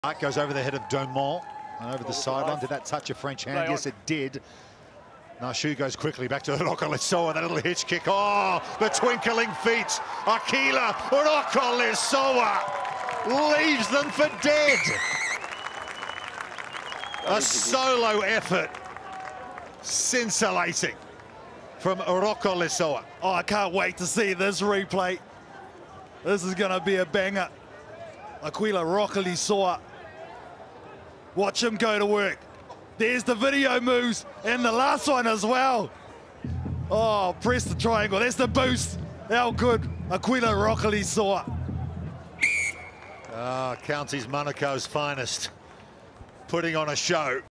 Goes over the head of Domont and over the sideline. Did that touch a French hand? Yes, it did. Nashu goes quickly back to Rokolisoa. That little hitch kick. Oh, the twinkling feet. Akuila Rokolisoa leaves them for dead. A solo effort. Scintillating from Rokolisoa. Oh, I can't wait to see this replay. This is going to be a banger. Akuila Rokolisoa. Watch him go to work. There's the video moves, and the last one as well. Oh, press the triangle. That's the boost. How good. Akuila Rokolisoa. Counties Monaco's finest. Putting on a show.